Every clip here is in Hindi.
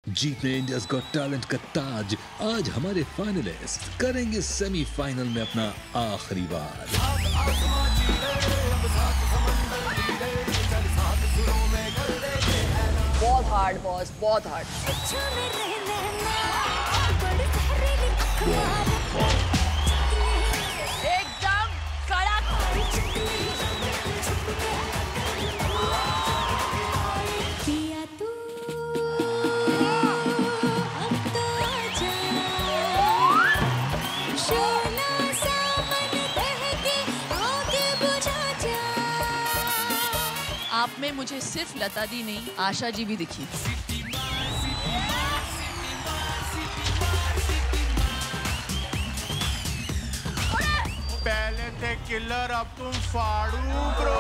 जीतने इंडियाज गॉट टैलेंट का ताज। आज हमारे फाइनलिस्ट करेंगे सेमीफाइनल में अपना आखिरी बार। बहुत हार्ड बॉस, बहुत हार्ड। एकदम कड़क। आप में मुझे सिर्फ लता दी नहीं, आशा जी भी दिखी। पहले थे किलर, अब तुम फाड़ू ब्रो।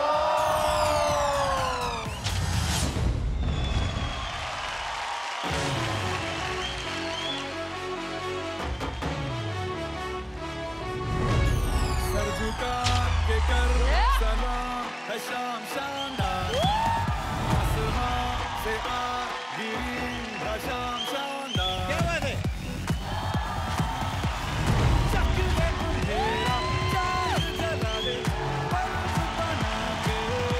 सर झुका के कर सना है शाम शानदार, आसमां से आ गिरी है शाम शानदार। क्या बात है? चक दे अंधेरा, चांद जला दे, बर्फ बना के।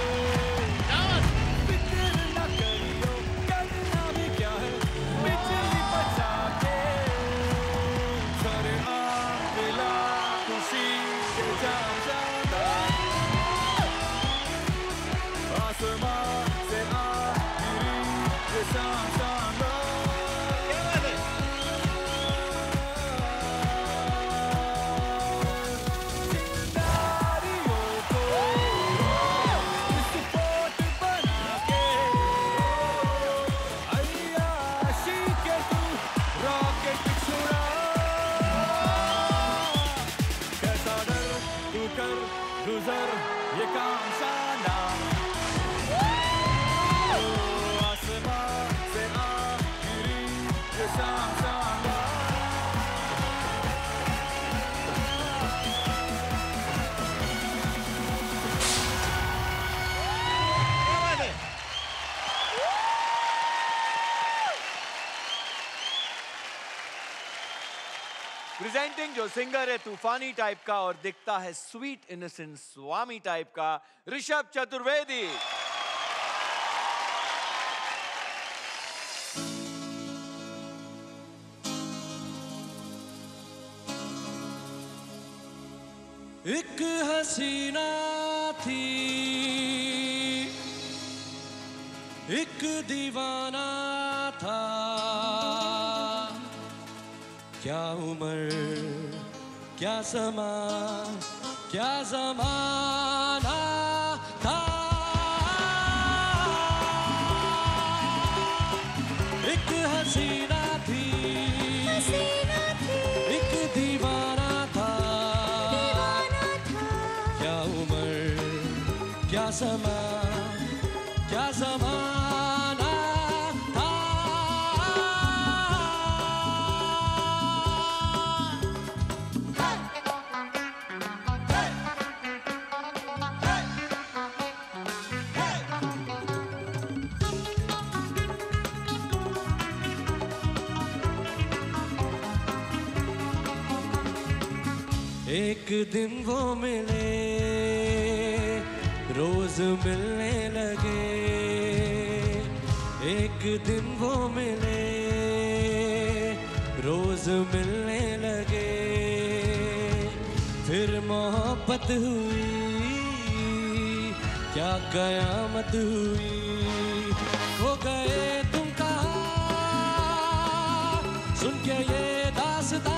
फिक्र न करियो, करना भी क्या है, बिजली बचा के। सरे आ मिला खुशी के जाम शानदार, आसमां से आ गिरी ये शाम शानदार। क्या बात है? चिंगारियों को विस्फोट बना के, अय्याशी के तू रॉकेट छुड़ा। कैसा डर तू कर गुजर ये काम शानदार, आसमां से आ गिरी ये शाम शानदार। प्रेजेंटिंग जो सिंगर है तूफानी टाइप का और दिखता है स्वीट इनोसेंट स्वामी टाइप का, ऋषभ चतुर्वेदी। एक हसीना थी, एक दीवाना था, क्या उम्र क्या समा क्या ज़माना था। एक हसीना थी, एक दीवाना था, क्या उम्र क्या समा क्या ज़माना था। एक दिन वो मिले, रोज मिलने लगे। एक दिन वो मिले, रोज मिलने लगे। फिर मोहब्बत हुई, क्या कयामत हुई। हो गए तुम कहाँ, सुन के ये दास्तां।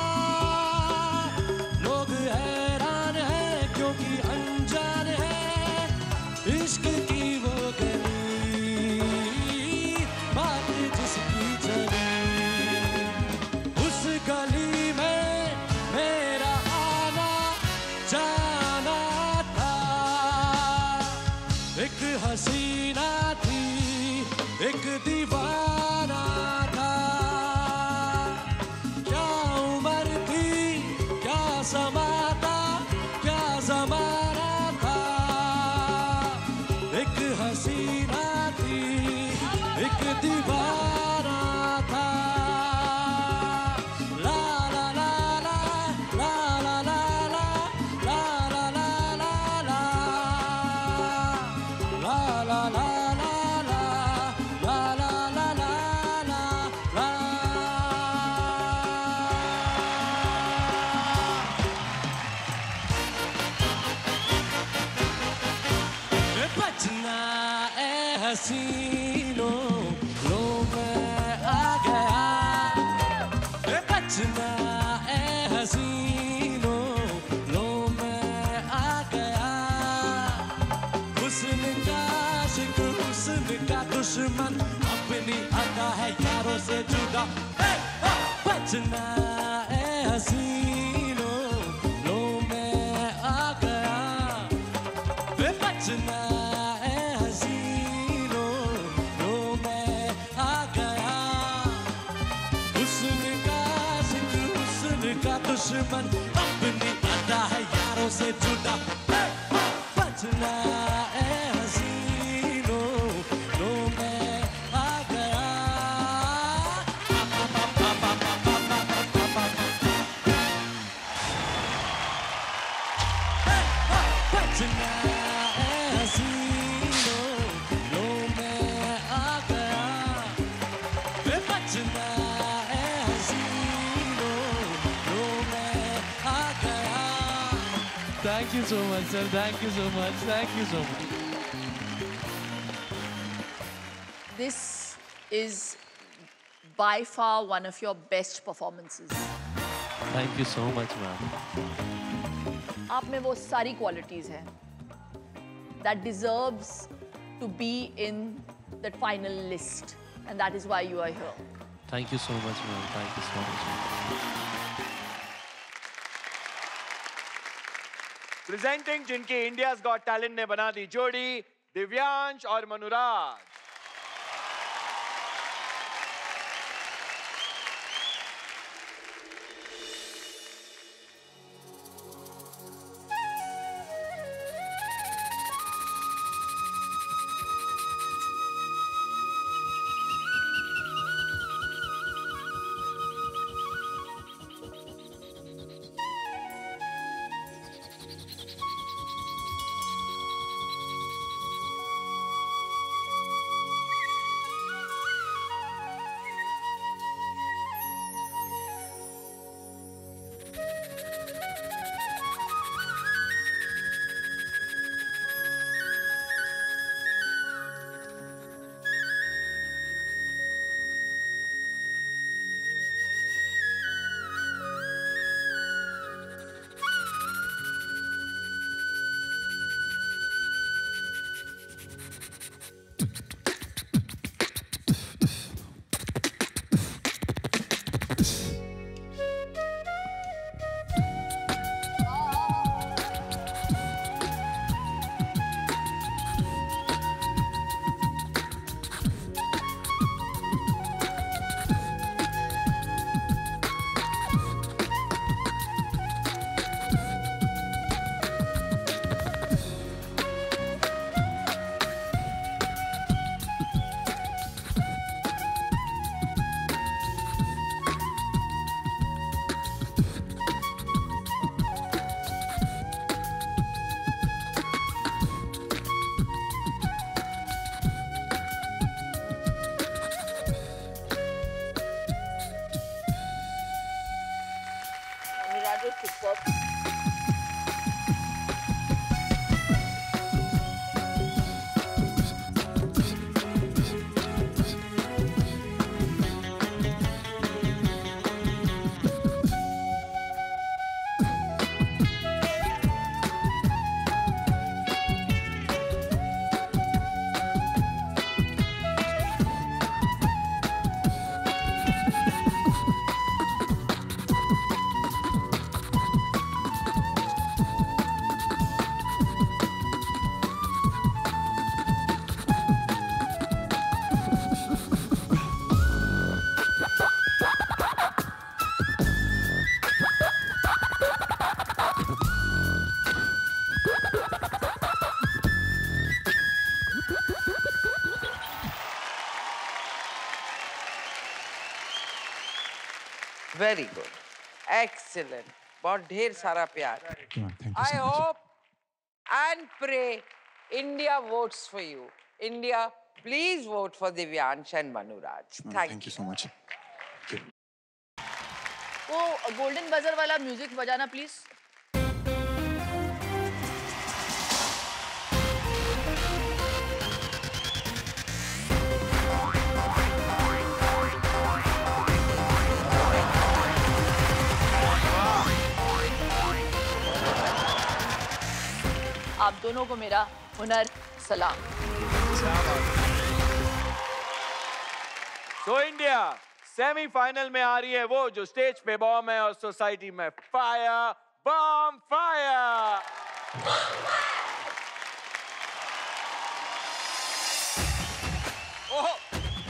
लोग हैरान हैं क्योंकि अनजान है इश्क की वो गली, बात जिसकी चली। उस गली में मेरा आना जाना था। एक हसीना थी, एक दीवाना था, क्या उम्र थी क्या समा था, क्या ज़माना था। एक हसीना थी, एक दीवाना हसीनों लो मैं आ गया बचना ए हसीनों लो मैं आ गया हुस्न का आशिक हुस्न का दुश्मन अपनी अदा है यारों से जुदा बचना ए हसीनों लो मैं आ गया बचना ए हसीनों लो मैं आ गया हुस्न का आशिक हुस्न का दुश्मन अपनी अदा है यारों से जुदा बचना ए हसीनों लो मैं आ गया बचना ए हसीनों लो मैं आ गया बचना ए हसीनों लो मैं आ गया Thank you so much, sir. Thank you so much. Thank you so much. This is by far one of your best performances. Thank you so much, ma'am. आप में वो सारी qualities हैं that deserves to be in that final list, and that is why you are here. Thank you so much, ma'am. Thank you so much. Presenting जिनकी इंडियाज गॉट टैलेंट ने बना दी जोड़ी, दिव्यांश और मनुराज। वेरी गुड, एक्सीलेंट, बहुत ढेर सारा प्यार। I hope and pray India votes for you. India, please vote for Divyansh and Manuraj. Thank you so much. वो गोल्डन बजर वाला म्यूजिक बजाना प्लीज। दोनों को मेरा हुनर सलाम। तो इंडिया सेमीफाइनल में आ रही है वो जो स्टेज पे बॉम्ब है और सोसाइटी में फायर, बॉम्ब फायर। ओहो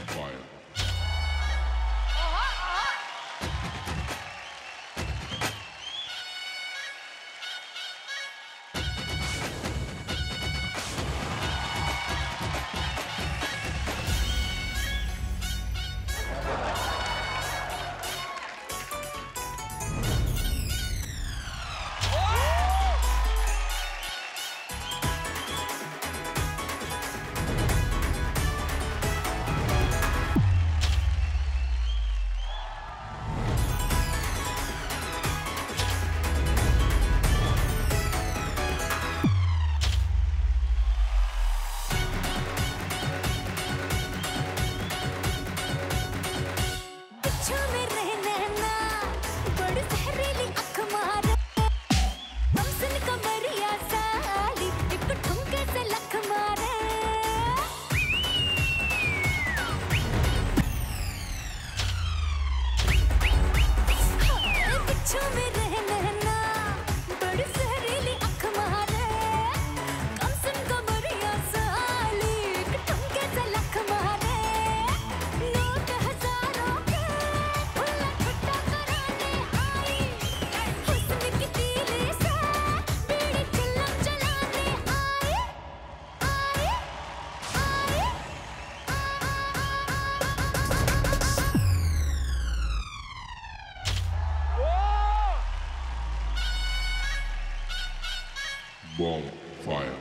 Bomb fire.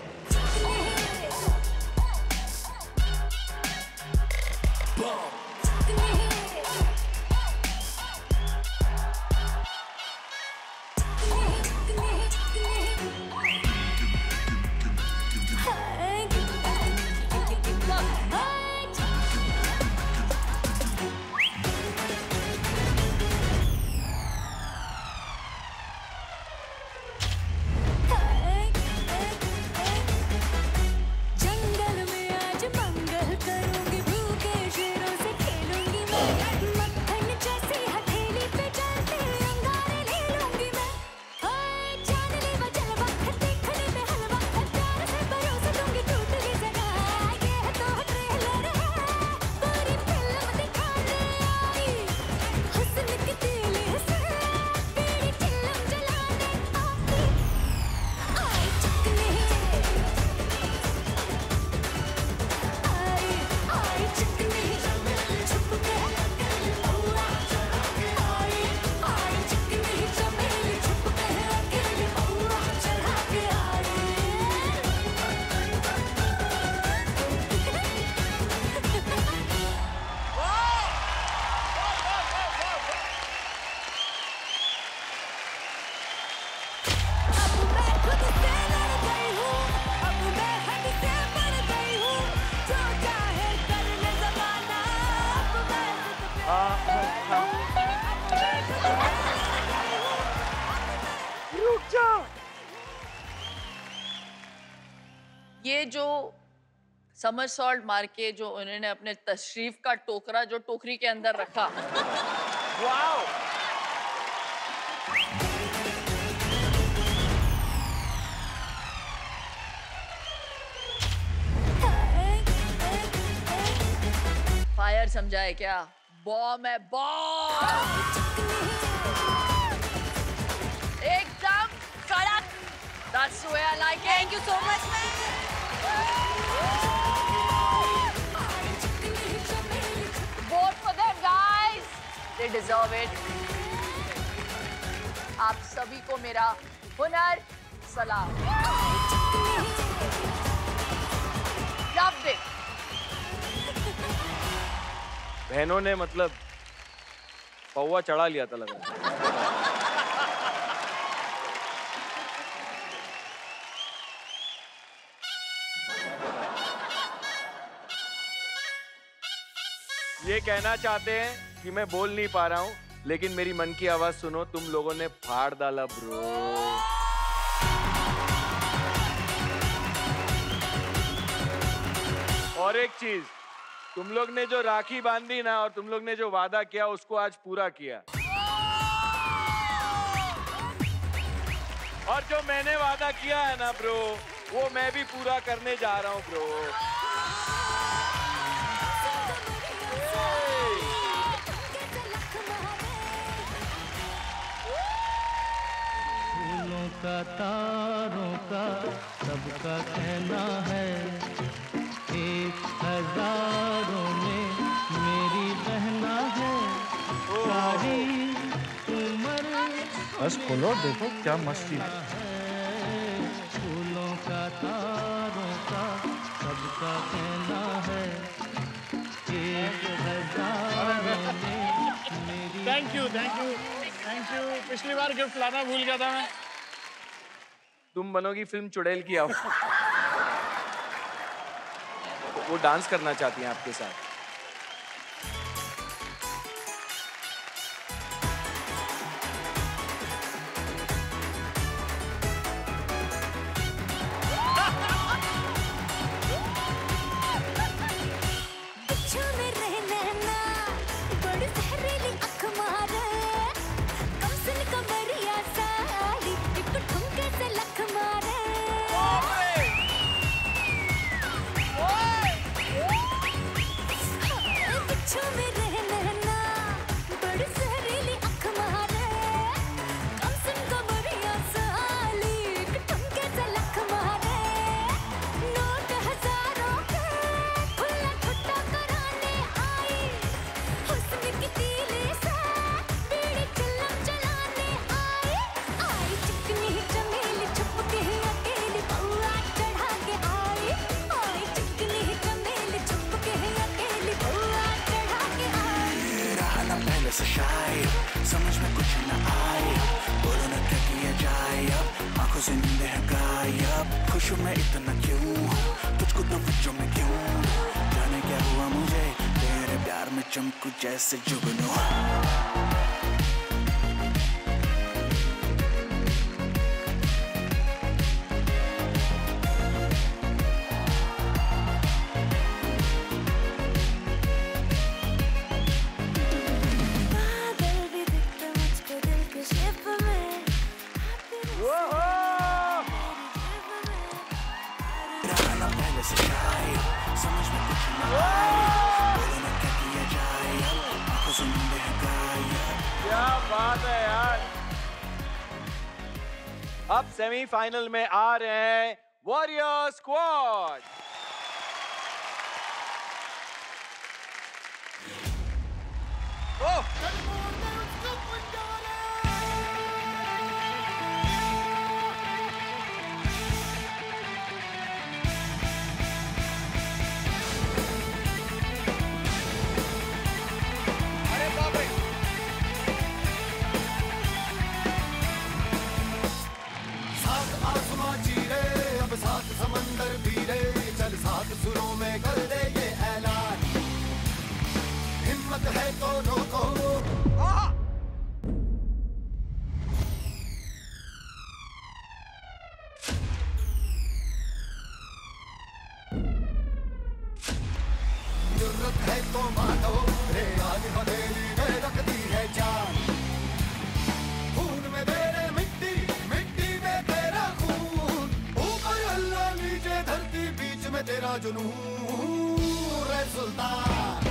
ये जो समरसॉल्ट मार के जो उन्होंने अपने तशरीफ का टोकरा जो टोकरी के अंदर रखा, वाओ! फायर समझा है क्या? बॉम्ब है, बॉम्ब! एकदम कड़क। That's the way I like it. Thank you so much, man. Vote for them, guys. They deserve it. आप सभी को मेरा हुनर सलाम। Loved it. बहनों ने मतलब पौवा चढ़ा लिया था लग रहा है। ये कहना चाहते हैं कि मैं बोल नहीं पा रहा हूँ, लेकिन मेरी मन की आवाज सुनो, तुम लोगों ने फाड़ डाला ब्रो। और एक चीज, तुम लोग ने जो राखी बांधी ना और तुम लोग ने जो वादा किया उसको आज पूरा किया। और जो मैंने वादा किया है ना ब्रो, वो मैं भी पूरा करने जा रहा हूँ ब्रो। फूलों का तारों का सबका कहना है, 1000 में मेरी बहना है, सारी उम्र। बस खोलो, देखो क्या मस्ती है। फूलों का तारों का सबका कहना है, 1000 में मेरी। Thank you thank you thank you. पिछली बार गिफ्ट लाना भूल गया था मैं। तुम बनोगी फिल्म चुड़ैल की। आओ, वो डांस करना चाहती हैं आपके साथ। समझ में कुछ न आए, बोलो न क्या किया जाए अब, आंखों से नींद है गायब। खुश हूँ मैं इतना क्यों, तुझको तवज्जो में क्यों, जाने क्या हुआ मुझे तेरे प्यार में चमकू जैसे जुगनू। अब सेमीफाइनल में आ रहे हैं वॉरियर स्क्वाड। समंदर भी रे, चल सात सुरों में कर दे ये ऐलान, हिम्मत है दोनों को। जरूरत है तो मानो रे, आज हथेली में रखती है जान, खून में तेरे मिट्टी, मिट्टी में तेरा खून, ऊपर अल्लाह नीचे धरती, बीच में तेरा जुनून रे सुल्तान।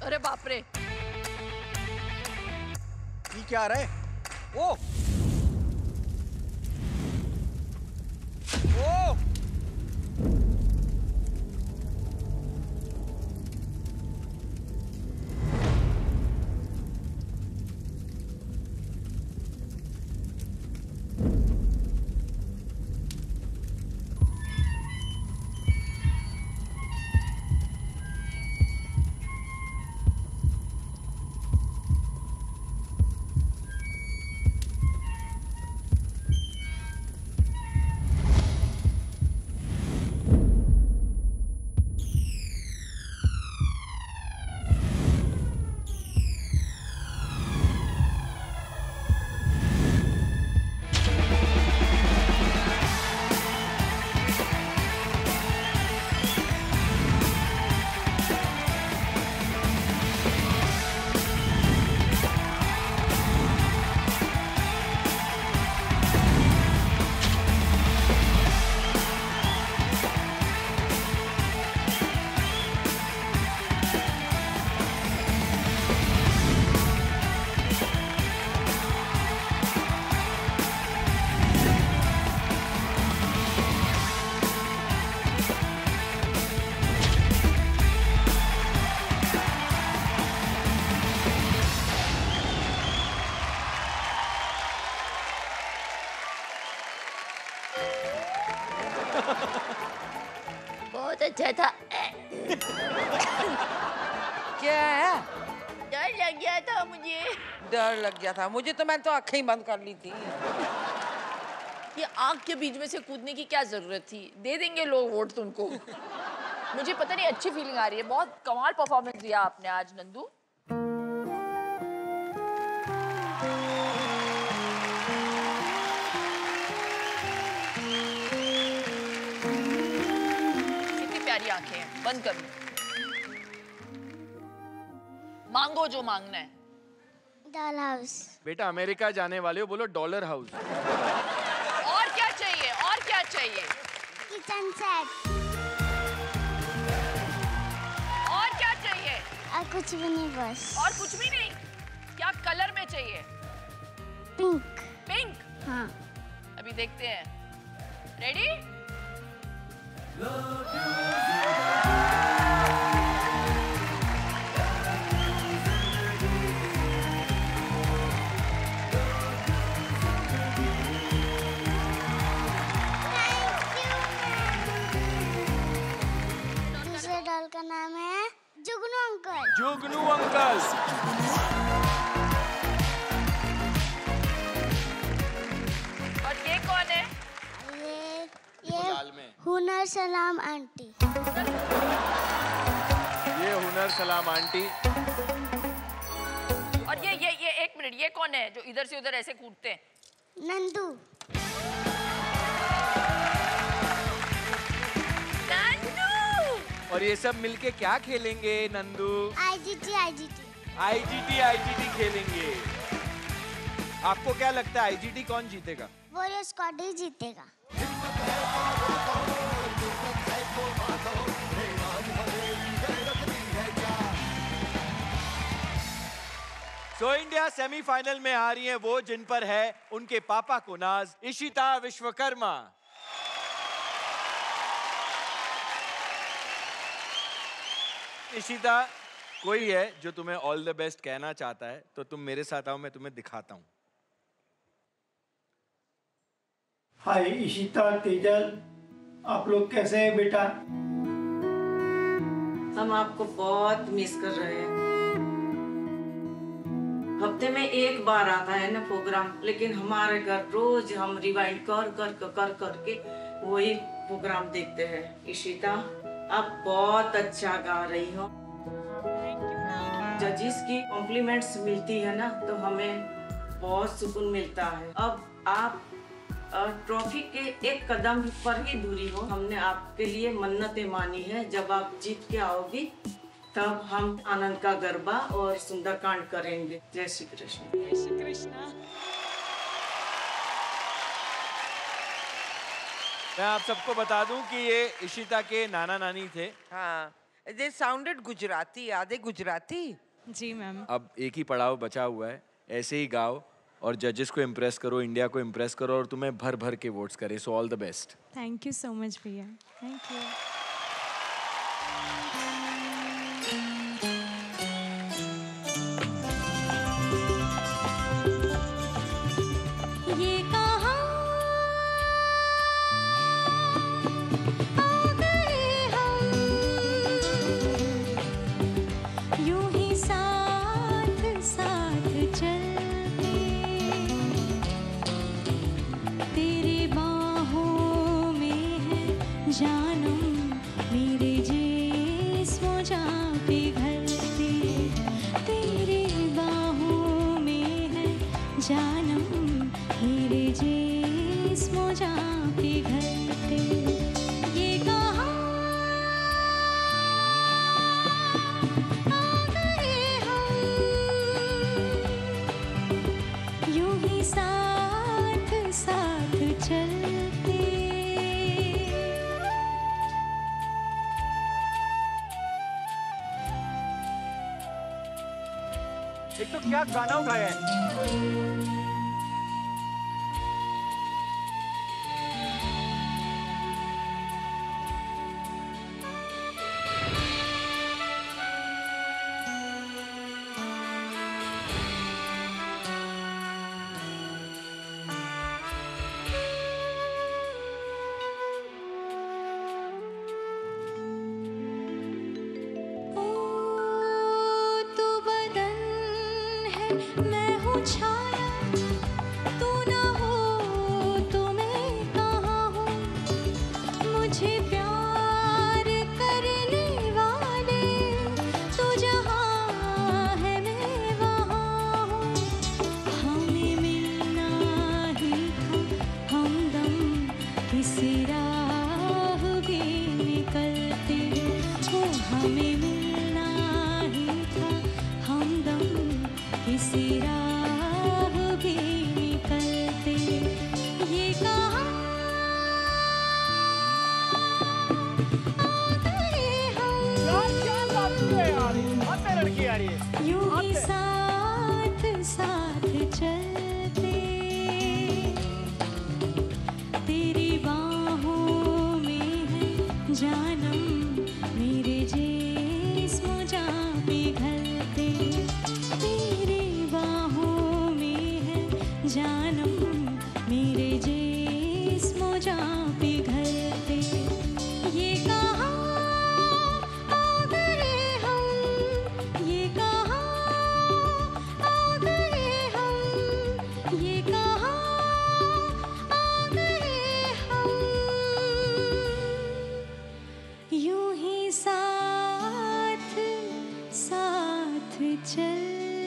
अरे बाप रे, ये क्या आ रहा है? ओ ओ बहुत अच्छा था। क्या है? डर लग गया था मुझे। डर लग गया था मुझे, तो मैंने तो आंखें ही बंद कर ली थी। ये आग के बीच में से कूदने की क्या जरूरत थी? दे देंगे लोग वोट तुमको। मुझे पता नहीं, अच्छी फीलिंग आ रही है। बहुत कमाल परफॉर्मेंस दिया आपने आज नंदू। कितनी प्यारी आंखें हैं। बंद कर लो, मांगो जो मांगना है। Doll house. बेटा अमेरिका जाने वाले हो, बोलो डॉलर हाउस। और क्या चाहिए? और क्या चाहिए? Kitchen set. और क्या चाहिए? और कुछ भी नहीं बस। और कुछ भी नहीं? क्या कलर में चाहिए? पिंक। पिंक? हाँ। अभी देखते हैं। रेडी? दूसरे डॉल का नाम है जुगनू अंकल। जुगनू अंकल। और ये कौन है? ये हुनर सलाम आंटी। ये हुनर सलाम आंटी। और ये एक मिनट, ये कौन है जो इधर से उधर ऐसे कूदते हैं? नंदू। नंदू। और ये सब मिलके क्या खेलेंगे Nandu? IGT IGT. IGT IGT खेलेंगे। आपको क्या लगता है आईजीटी कौन जीतेगा? वॉरियर स्क्वाड ही जीतेगा। सो इंडिया सेमीफाइनल में आ रही है वो जिन पर है उनके पापा को नाज, इशिता विश्वकर्मा। इशिता, कोई है जो तुम्हें ऑल द बेस्ट कहना चाहता है तो तुम मेरे साथ आओ, मैं तुम्हें दिखाता हूं। हाय इशिता, तेजल, आप लोग कैसे हैं बेटा? हम आपको बहुत मिस कर रहे हैं। हफ्ते में एक बार आता है ना प्रोग्राम, लेकिन हमारे घर रोज हम रिवाइंड कर करके वही प्रोग्राम देखते हैं। इशिता, आप बहुत अच्छा गा रही हो। जजिस की कॉम्प्लीमेंट्स मिलती है ना तो हमें बहुत सुकून मिलता है। अब आप ट्रॉफी के एक कदम पर ही दूरी हो। हमने आपके लिए मन्नतें मानी है, जब आप जीत के आओगी तब हम आनंद का गरबा और सुंदरकांड करेंगे। जय श्री कृष्ण। जय श्री कृष्ण। मैं आप सबको बता दूं कि ये इशिता के नाना नानी थे। हाँ, They sounded Gujarati. Are they Gujarati? जी मैम. अब एक ही पड़ाव बचा हुआ है, ऐसे ही गाओ और जजेस को इम्प्रेस करो, इंडिया को इम्प्रेस करो और तुम्हें भर भर के वोट्स करें. So all the best. Thank you so much भैया. Thank you. एक तो क्या गाना उठाया है. मैं हूँ छाया, तू ना हो तो मैं कहाँ हूँ. मुझे प्यार करने वाले तू जहाँ है मैं वहाँ हूँ. हमें मिलना ही था हमदम, किसी राह भी निकलते हो. हमें मिलना ही था हमदम, किसी राह भी निकलते. ये कहाँ आ गए हम, यूं ही साथ साथ चलते. तेरी बाहों में है जानम, मेरे जिस्म जहाँ पिघलते. जानम मेरे जिस्म जहाँ पिघलते. ये कहाँ आ गए हम, ये कहाँ आ गए हम, ये कहाँ आ गए हम. यूं ही साथ साथ चलते.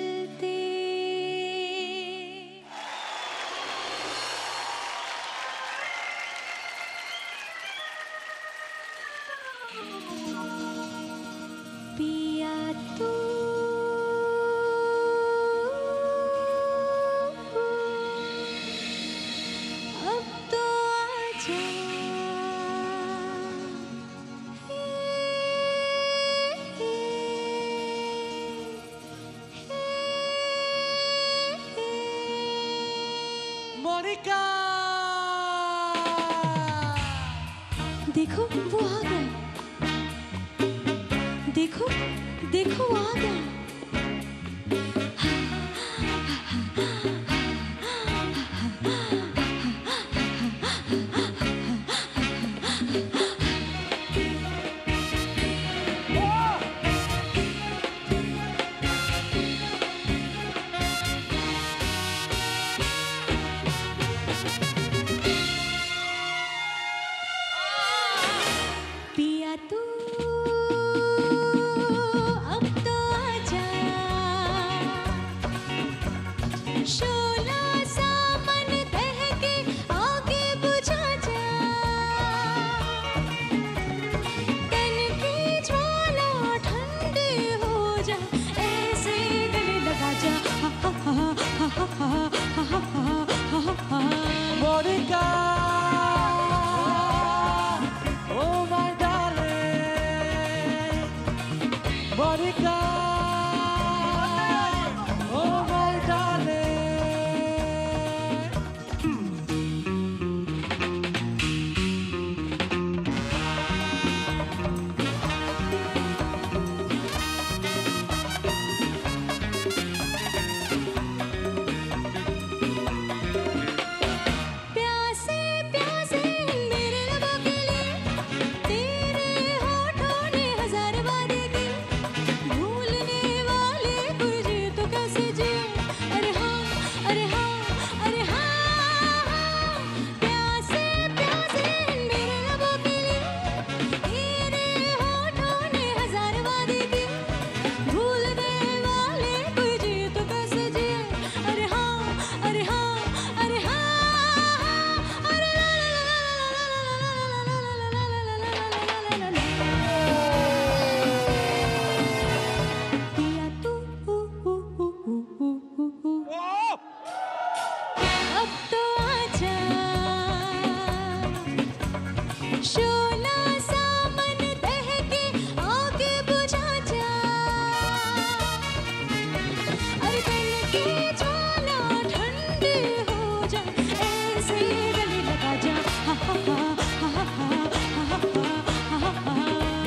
मोनिका, देखो वो आ गया. देखो देखो वो आ गया. पिया तू अब तो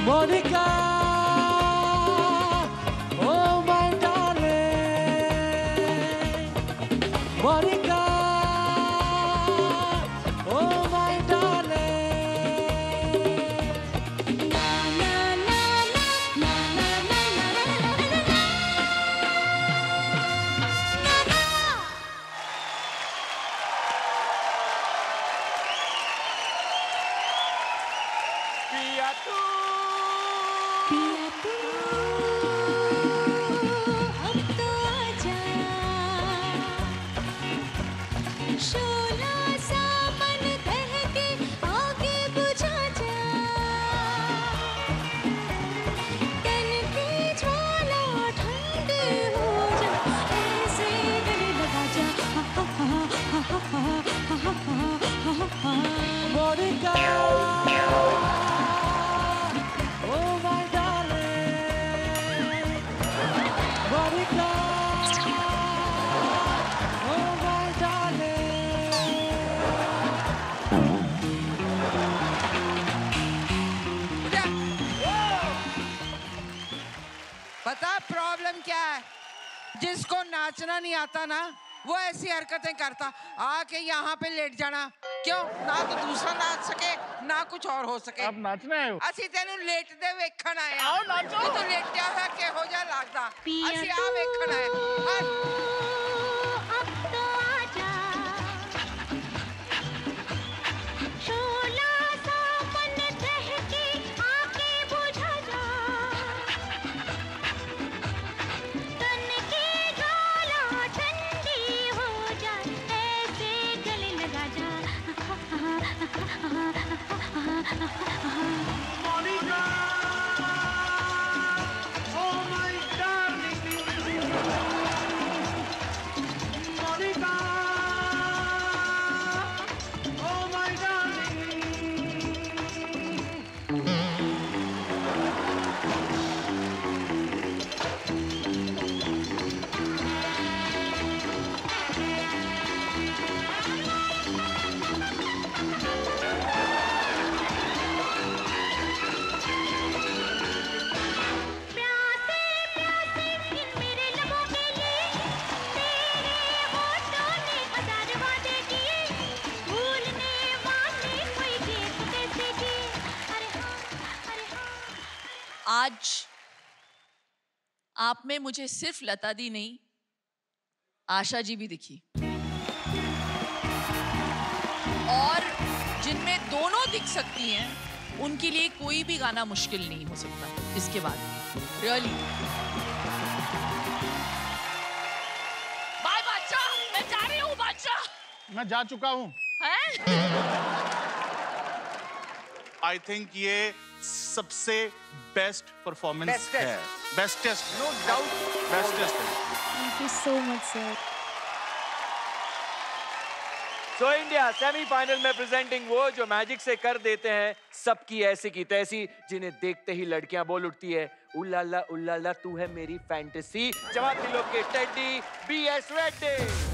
Monica, oh my darling, Monica, oh my darling. Na na na na na na na na पिया तू पिया तू अब तो आजा, शोला सा मन बहके आगे बुझा जा, तन की ज्वाला ठंडी हो जा, ऐसे गले लगा जा, Monica, oh my darling, Monica, oh my पता प्रॉब्लम क्या है? जिसको नाचना नहीं आता ना वो ऐसी हरकतें करता, आके यहाँ पे लेट जाना। क्यों? ना तो दूसरा नाच सके ना कुछ और हो सके। अब नाचना है ਅਸੀਂ ਤੈਨੂੰ ਲੇਟਦੇ ਵੇਖਣ ਆਏ आओ नाचो। ਤੂੰ ਲੇਟਿਆ ਹੋਇਆ ਕਿਹੋ ਜਿਹਾ ਲੱਗਦਾ? पिया ਅਸੀਂ ਆ ਵੇਖਣ आए। अब तो आजा, शोला सा मन बहके आके बुझा जा, तन की ज्वाला ठंडी हो जाए, ऐसे गले लगा जा, Monica, oh my darling, Monica, oh my darling. प्यासे प्यासे इन मेरे लबों के लिए, तेरे होठों ने हजार वादे किए, भूलने वाले कोई गेम कैसे किए, अरे हाँ अरे हाँ। आज आप में मुझे सिर्फ लता दी नहीं, आशा जी भी दिखी, और जिनमें दोनों दिख सकती हैं उनके लिए कोई भी गाना मुश्किल नहीं हो सकता इसके बाद। रियली बाय बादशाह, मैं जा रही हूँ बादशाह। मैं जा चुका हूँ। हैं? आई थिंक ये सबसे बेस्ट परफॉर्मेंस है, बेस्टेस्ट, नो डाउट बेस्टेस्ट है। Thank you so much, sir. So India semifinal में प्रेजेंटिंग वो जो मैजिक से कर देते हैं सबकी ऐसी की तैसी, जिन्हें देखते ही लड़कियां बोल उठती है उल्लाला तू है मेरी फैंटेसी। जवाब दिलों के टेडी BS रेड्डी।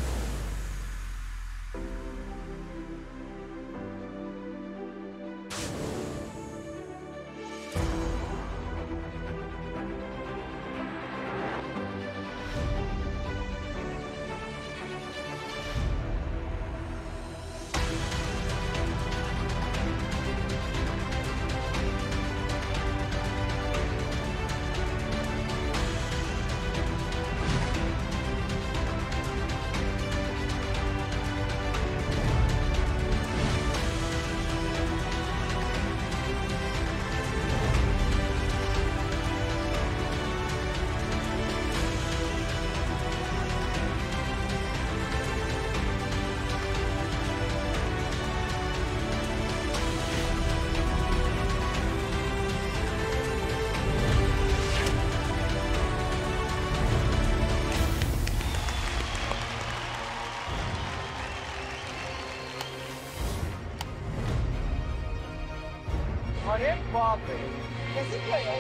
अरे बाप रे, कैसे किया यार?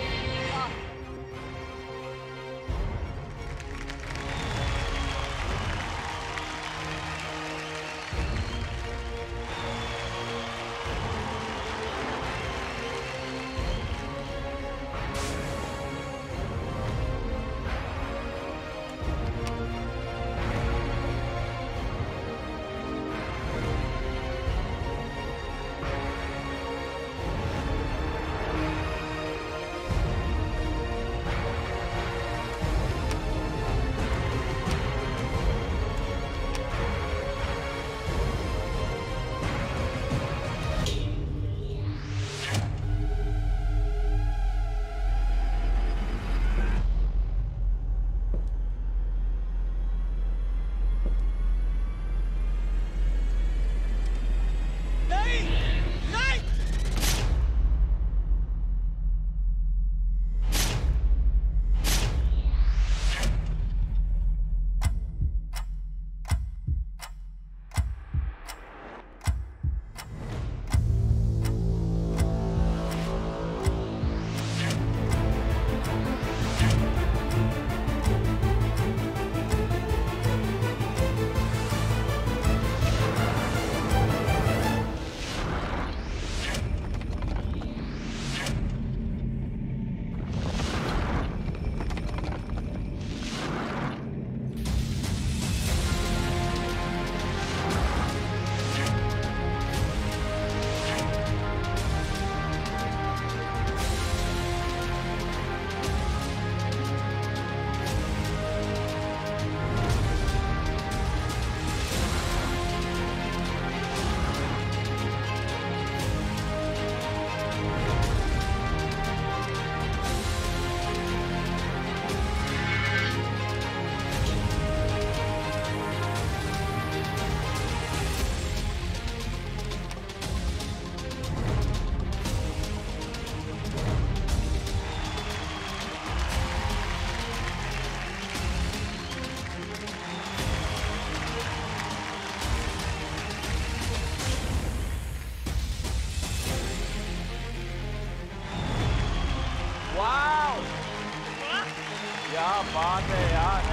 क्या बात है यार.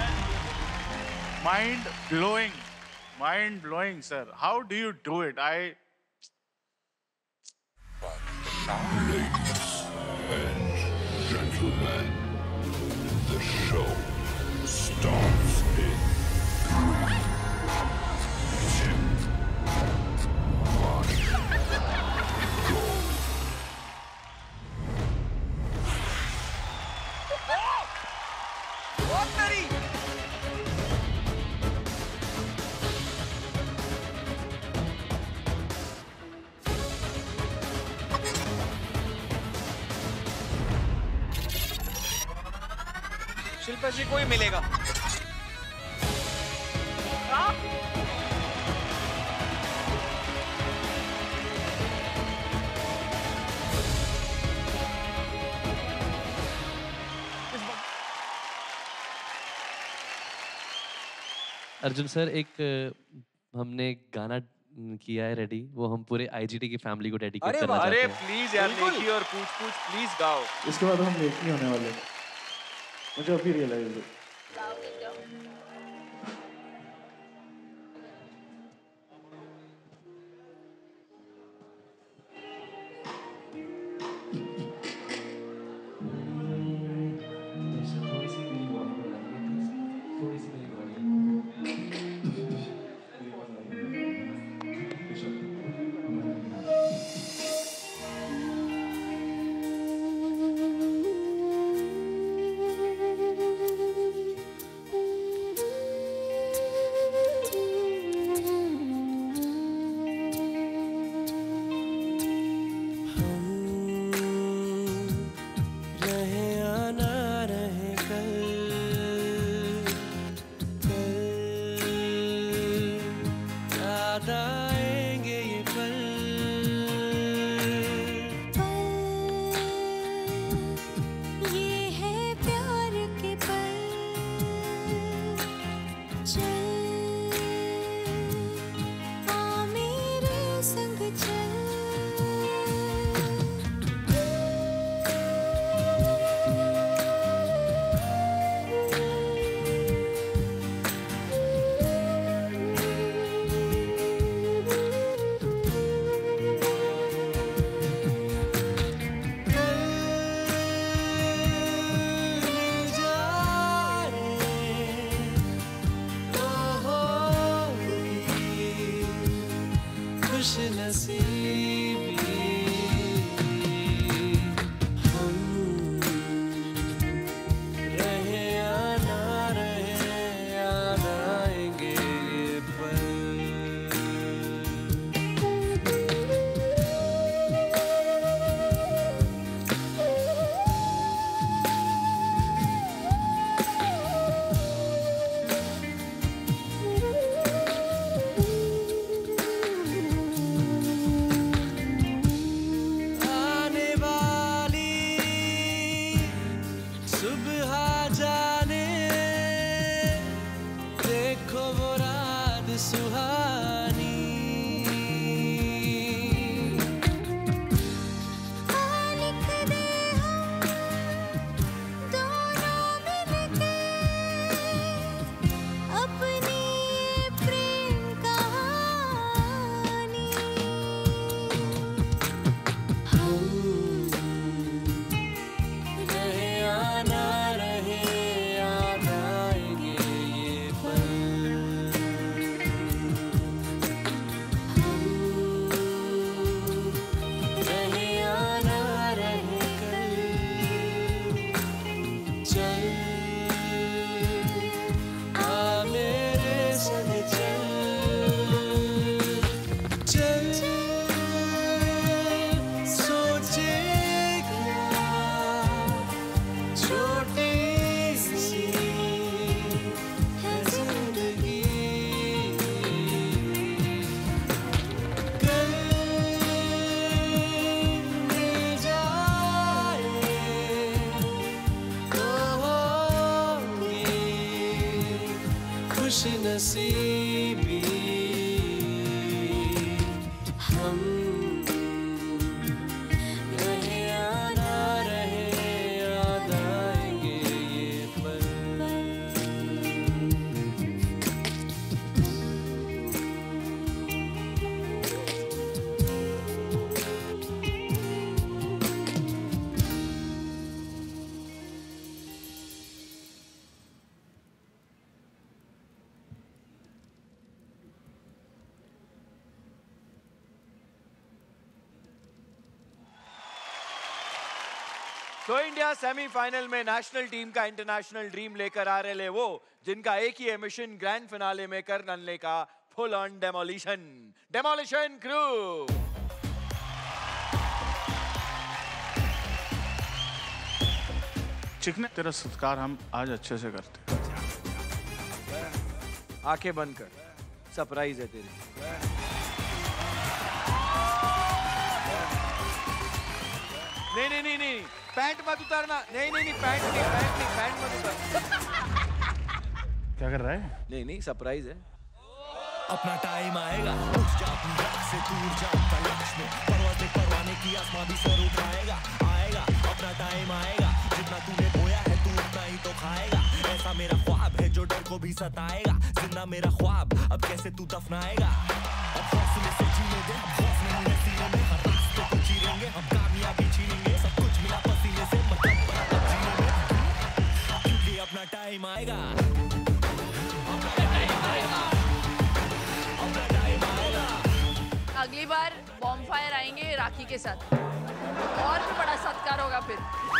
Mind blowing, sir. How do you do it? Ladies and gentlemen, the show starts in 3, 2, 1, go. बहुत तरी. शिल्पा जी कोई मिलेगा. अर्जुन सर, हमने एक गाना किया है रेडी, वो हम पूरे IGT की फैमिली को डेडिकेट करना चाहते हैं. अरे प्लीज यार, नेकी और पूछ प्लीज गाओ. इसके बाद हम लेट नहीं होने वाले, मुझे अभी रियलाइज हुआ. नसीबी हम रहे या ना रहे, याद आएंगे ये पल. सो इंडिया सेमीफाइनल में नेशनल टीम का इंटरनेशनल ड्रीम लेकर आ रहे वो जिनका एक ही है मिशन ग्रैंड फिनाले में कर डालने का फुल ऑन डेमोलिशन क्रू। चिकने तेरा सत्कार हम आज अच्छे से करते हैं। आंखें बंद कर, सरप्राइज है तेरी। नहीं, पैंट मत उतारना। नहीं, पैंट मत उतार। क्या कर रहा है? नहीं, सरप्राइज है। अपना टाइम आएगा, उठ जा अपनी राह से दूर जा तलाश में, परवाज़ परवाने की आसमां भी सर उठाएगा। आएगा अपना टाइम आएगा, जितना तूने बोया है तू उतना ही तो खाएगा। ऐसा मेरा ख्वाब है जो डर को भी सताएगा, जिंदा मेरा ख्वाब अब कैसे तू दफनाएगा। अब हौसले से जीने दे, खौफ नहीं है सीने में, हर रास्ते को चीरेंगे हम, कामयाबी छीनेंगे, सब कुछ मिला पसीने से, मतलब बना अब जीने में, क्योंकि अपना टाइम आएगा। अगली बार बॉम्ब फायर आएंगे राखी के साथ, और भी बड़ा सत्कार होगा फिर।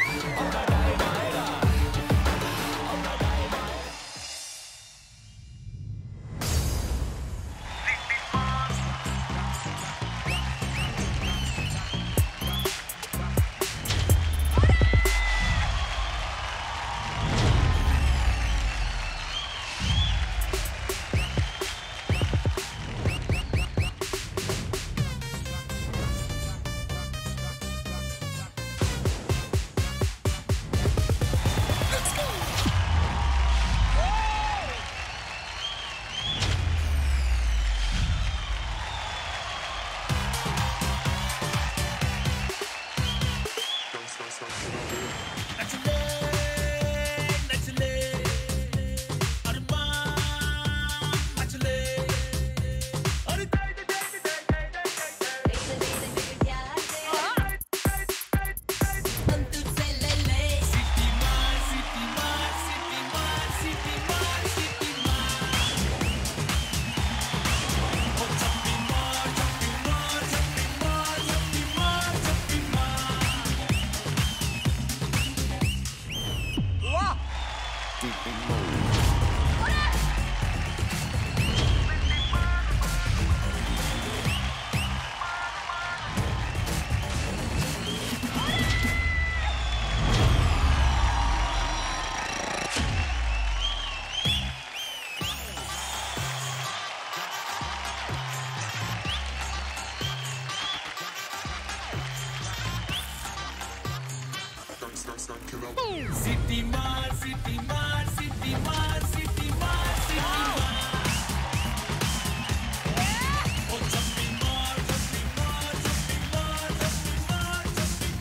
City Mar, City Mar, City Mar, City Mar, City Mar. Oh, City Mar, City Mar, City Mar, City Mar, City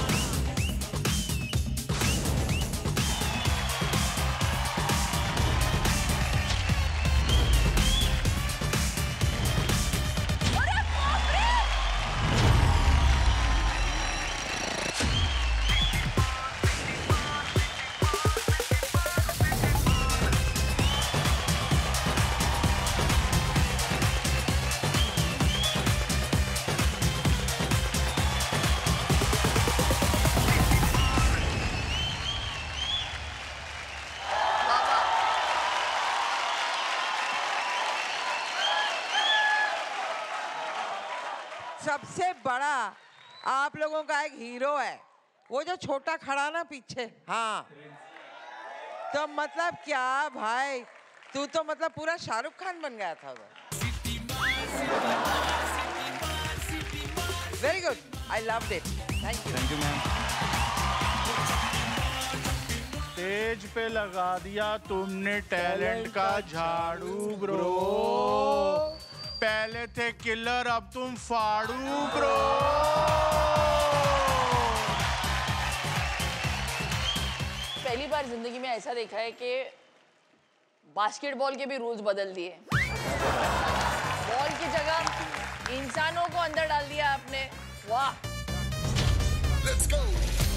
सबसे बड़ा आप लोगों का एक हीरो है, वो जो छोटा खड़ा ना पीछे। हाँ, तो मतलब क्या भाई, तू तो मतलब पूरा शाहरुख खान बन गया था उधर। Very good, I loved it, thank you. Thank you ma'am. Stage पे लगा दिया तुमने टैलेंट का झाड़ू ब्रो, पहले थे किलर अब तुम फाड़ू ब्रो। पहली बार जिंदगी में ऐसा देखा है कि बास्केटबॉल के भी रूल्स बदल दिए। बॉल की जगह इंसानों को अंदर डाल दिया आपने, वाह। Let's go.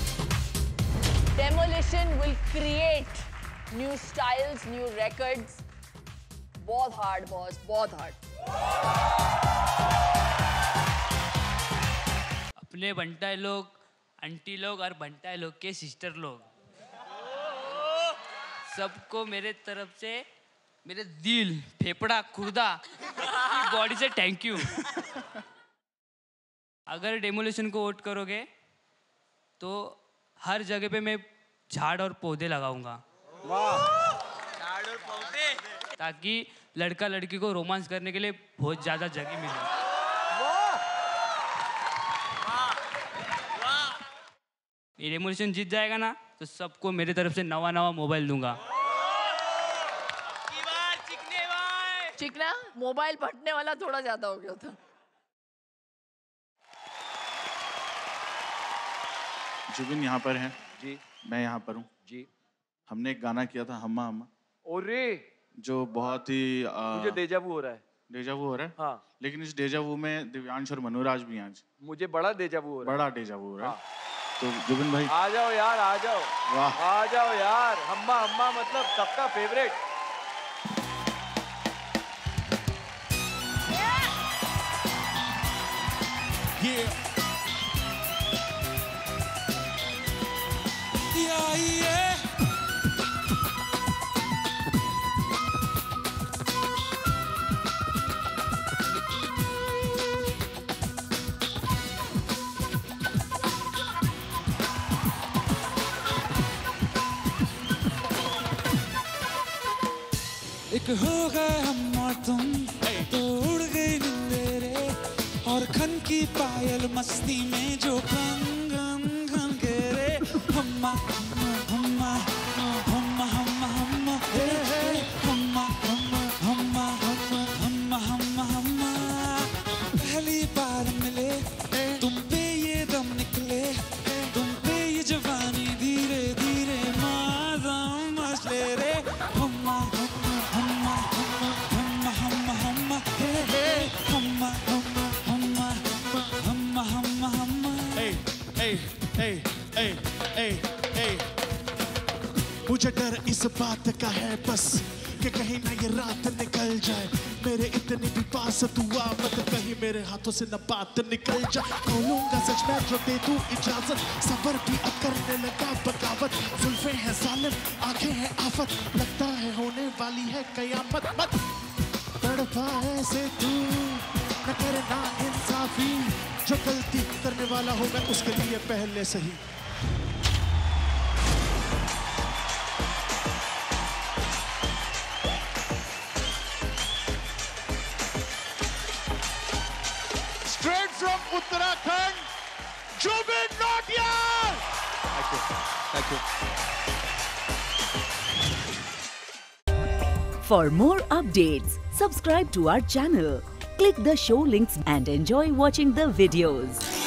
Demolition will create new styles, new records. बहुत हार्ड बॉस, बहुत हार्ड। अपने बंटा लोग आंटी लोग और बंटा लोग के सिस्टर लोग, सबको मेरे तरफ से, मेरे दिल, फेफड़ा, खुर्दा की बॉडी से थैंक यू। अगर डेमोलिशन को वोट करोगे तो हर जगह पे मैं झाड़ और पौधे लगाऊंगा। झाड़ और पौधे, ताकि लड़का लड़की को रोमांस करने के लिए बहुत ज्यादा जगह मिले। ये डेमोलिशन जीत जाएगा ना तो सबको मेरे तरफ से नवा नवा मोबाइल दूंगा। चिकना मोबाइल फटने वाला थोड़ा ज्यादा हो गया था। जुबिन यहाँ पर है जी, मैं यहाँ पर हूँ जी। हमने एक गाना किया था हम्मा हम्मा, ओरे, जो बहुत ही मुझे डेजावू हो रहा है। डेजावू हो रहा है? हाँ। लेकिन इस डेजावू में दिव्यांश और मनोराज भी हैं आज। मुझे बड़ा डेजावू हो रहा है। बड़ा डेजावू हो रहा है। तो जुबिन भाई आ जाओ यार, आ जाओ। वाह, आ जाओ यार। हम्मा हम्मा मतलब सबका फेवरेट। एक हो गए हम और तुम तो उड़ गई नींदें रे, और खन की पायल मस्ती में जो खन खन खन के रे। हम्मा हम्मा हम्मा हम्मा हम्मा हे हे हम्मा हम्मा हम्मा हम्मा हम्मा हम्मा। पहली बार मिले तुम पे ये दम निकले, तुम पे ये जवानी धीरे धीरे मादम मचले रे। हम्मा हम्मा हम्मा हम्मा हम्मा हे हे हम्मा हम्मा हम्मा हम्मा हम्मा हम्मा। मुझे डर इस बात का है बस कि कहीं ना ये रात निकल जाए, मेरे इतने भी पास तू आ मत, कहीं मेरे हाथों से न बात निकल जाए। खोलूंगा सच में जो दे दूं इजाजत, सबर भी अब करने लगा बगावत। जुल्फे हैं जालिम, आंखें हैं आफत, लगता है होने वाली है कयामत। मत तड़पा ऐसे तू न करना इंसाफी, जो गलती करने वाला हो मैं उसके लिए पहले से ही। Straight from Uttarakhand, Jubin Nautiyal. Thank you. Thank you. For more updates, subscribe to our channel, click the show links and enjoy watching the videos.